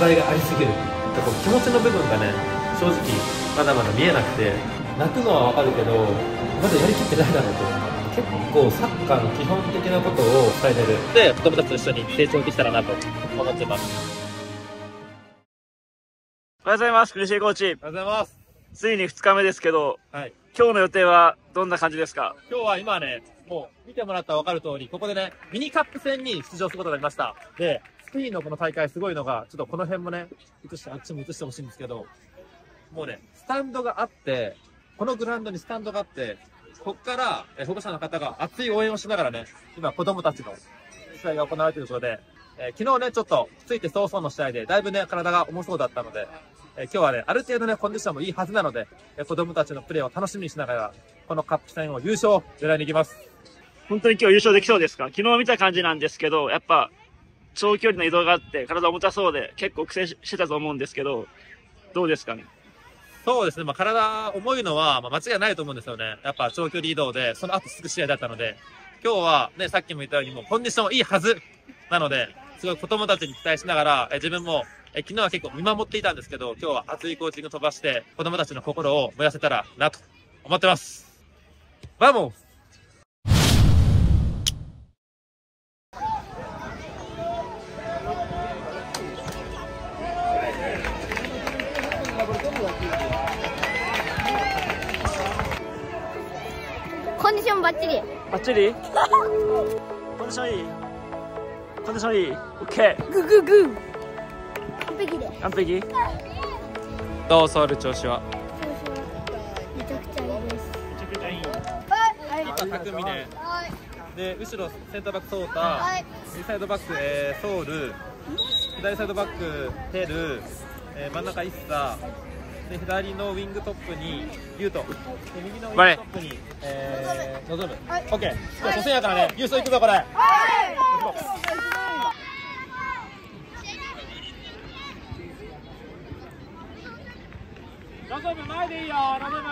題がありすぎる。こう気持ちの部分がね、正直まだまだ見えなくて、泣くのはわかるけどまだやりきってないだろうと。結構サッカーの基本的なことを伝えてる。で、子供たちと一緒に成長できたらなと思ってます。 おはようございます。苦しいコーチ。 おはようございます。 ついに2日目ですけど、 はい、 今日の予定はどんな感じですか？ 今日は今ね、もう見てもらったら分かる通り、ここでね、ミニカップ戦に出場することになりました。で、スペインのこの大会すごいのが、ちょっとこの辺もね、映して、あっちも映してほしいんですけど、もうね、スタンドがあって、このグラウンドにスタンドがあって、こっから保護者の方が熱い応援をしながらね、今子供たちの試合が行われているところで、昨日ね、ちょっとついて早々の試合で、だいぶね、体が重そうだったので、今日はね、ある程度ね、コンディションもいいはずなので、子供たちのプレーを楽しみにしながら、このカップ戦を優勝を狙いに行きます。 本当に今日優勝できそうですか？昨日見た感じなんですけど、やっぱ、長距離の移動があって、体重たそうで、結構苦戦してたと思うんですけど、どうですかね？ そうですね、まあ、体重いのは、間違いないと思うんですよね。やっぱ長距離移動で、その後すぐ試合だったので、今日はね、さっきも言ったように、もうコンディションいいはずなので、すごい子供たちに期待しながら、自分も、昨日は結構見守っていたんですけど、今日は熱いコーチング飛ばして、子供たちの心を燃やせたらなと思ってます。バモス！ コンディションバッチリ。 バッチリ？コンディションいい？コンディションいい？オッケー。 グググ。完璧で。 完璧？ どうソウル調子は？ めちゃくちゃいいです。 めちゃくちゃいい。 今、匠ね。で、後ろセンターバックソータ、右サイドバック、ソウル、左サイドバックテル、真ん中イッサ、で左のウィングトップにユウト、で右のウィングトップにノゾム。オッケー。じゃあ初戦やからね、優勝いくぞこれ。 ノゾム前でいいよ、ノゾム。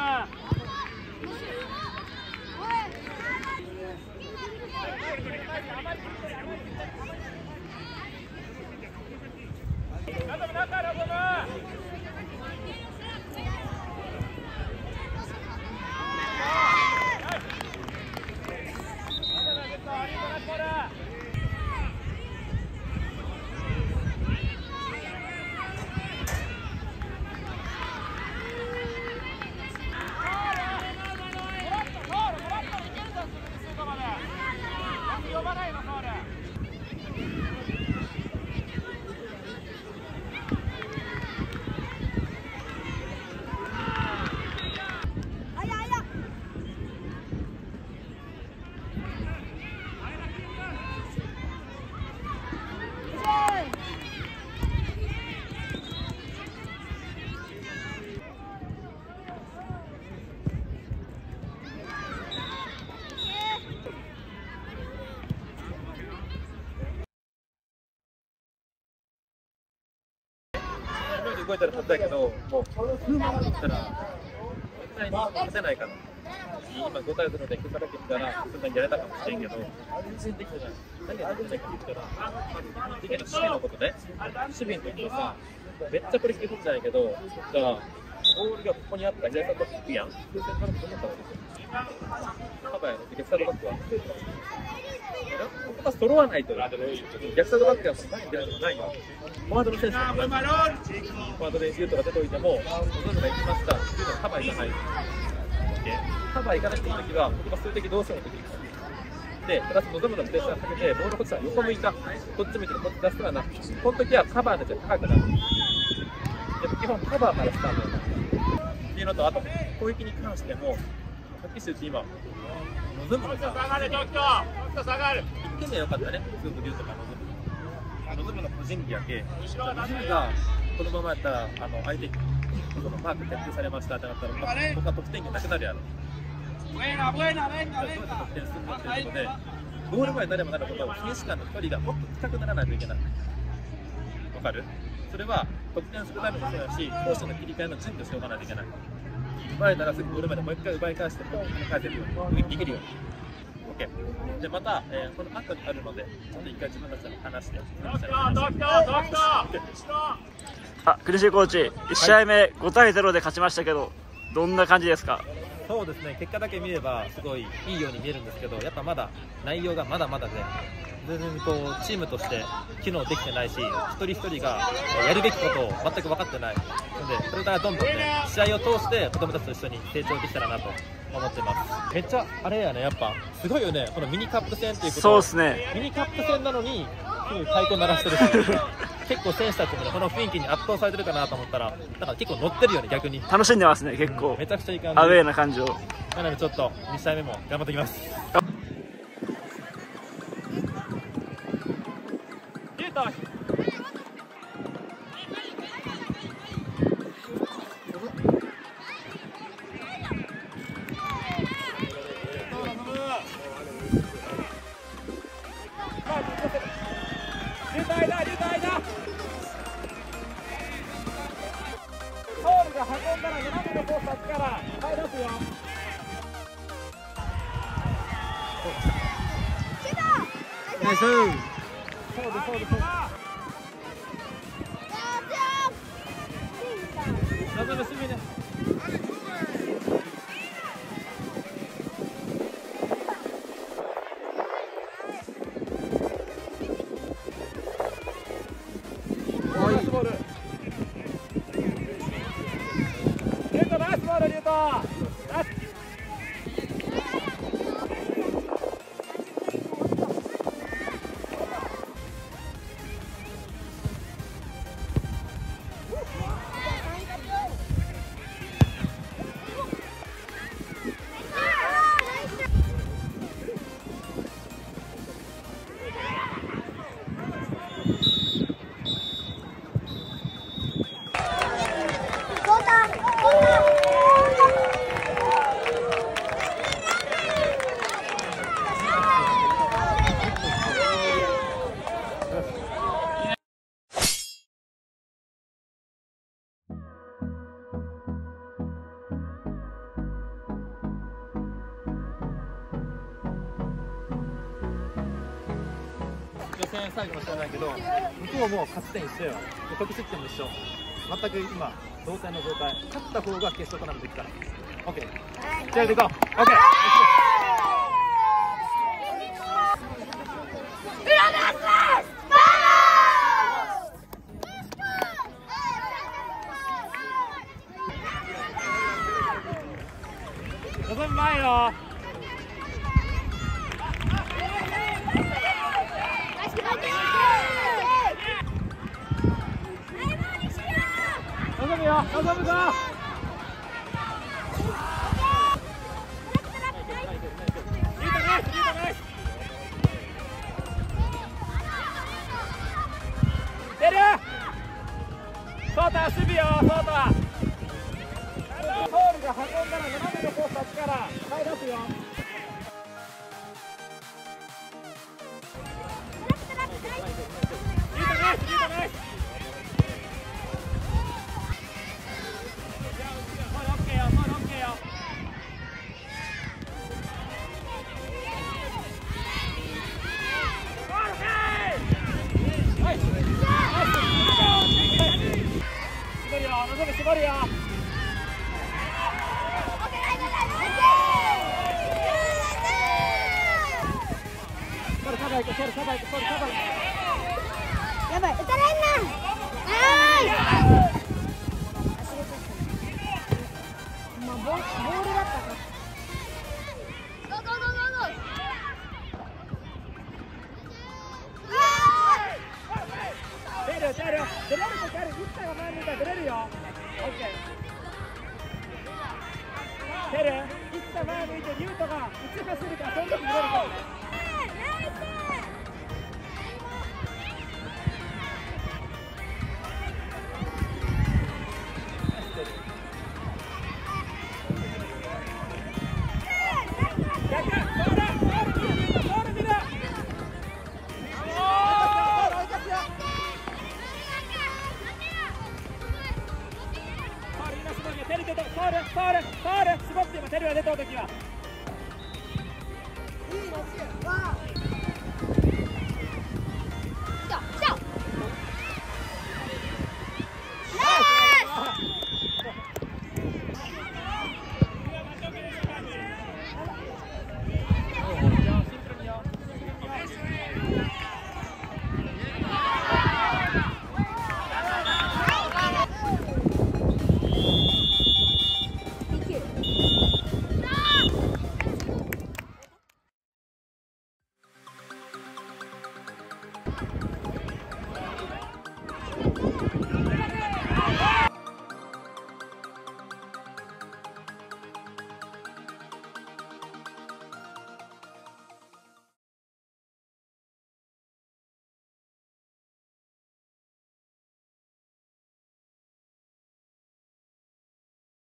動いてるはずだけど、もう風磨が打ったら絶対に勝てないから。今5対0で引かれてきたらそんなにやれたかもしれんけど、全然できてない。何ができないかって言ったら、守備のことね。守備の時はさ、めっちゃこれ引き取っちゃうんやけど、じゃあボールがここにあったら左サイドバック引くやん。風船からどう思ったらいいですよ。カバーやの逆サイドバックは。ここが揃わないと逆サイドバックが前に出るのがないよ。フォワードの選手がフォワードでユートが出ておいても、ノズムが行きました。ユートがカバー行かない。カバー行かなくていいときは、僕が数的どうしてもできる。で、プラスノズムのプレッシャーをかけて、ボールこっちは横向いた。こっち向いてこっち出すからな。この時はカバーの位置が高くなる。で基本カバーからスタートっていうのと、あと攻撃に関しても、さっき言って今、ノズムのさ、1点目は良かったね。スープデューとかノズムの個人技やけ、ノズムがこのままやったら相手にそのマーク徹底されましたってなったら、僕は得点がなくなるやろ。そうやって得点するんだっていうことで、ゴール前になればなるほど、選手間の距離がもっと近くならないといけない。わかる？それは得点するためにもそうだし、攻守の切り替えの準備をしておかないといけない。前ならすぐゴールまでもう一回奪い返して、跳ね返せるように、できるように。 OK。で、また、この後にあるので、ちょっと一回自分たちで話して。 あ、苦しいコーチ、1試合目5対0で勝ちましたけど、どんな感じですか？ そうですね、結果だけ見ればすごいいいように見えるんですけど、やっぱまだ内容がまだまだで、全然こうチームとして機能できてないし、一人一人がやるべきことを全く分かってないので、それからどんどんね、試合を通して子供たちと一緒に成長できたらなと思ってます。めっちゃあれやね、やっぱすごいよね、このミニカップ戦っていうこと。 そうですね、 ミニカップ戦なのにすごい太鼓鳴らしてるし結構選手たちもね、この雰囲気に圧倒されてるかなと思ったら、だから結構乗ってるよね、逆に楽しんでますね、結構、 めちゃくちゃいい感じ、 アウェーな感じを。 なのでちょっと2試合目も頑張ってきます。運んだら斜めのコースあっちから入らすよ。ナイス。そうですそうです。斜め隅ね。ナイスボール。ナイスボール、リュウト。予選最後の試合なんだけど、向こうも勝ち点一緒よ。得失点も一緒。全く今、同点の状態。勝った方が決勝トーナメント行くから。OK。試合でいこう。OK。望む前よ。望むよ、望むぞ。出る。ソータ守備よ、ソータ。ホールが運んだら斜めのコースあっちから入らすよ。絞るよ。これカバー行こう、これカバー行こう、これカバー行こう。やばい、打たれんな。ボールだったか。出るよ、出るよ。出れるときある。一太が前向いたら出れるよ。オッケー。出る。一太前向いて、リュウトが1走るから、その時出れるからね。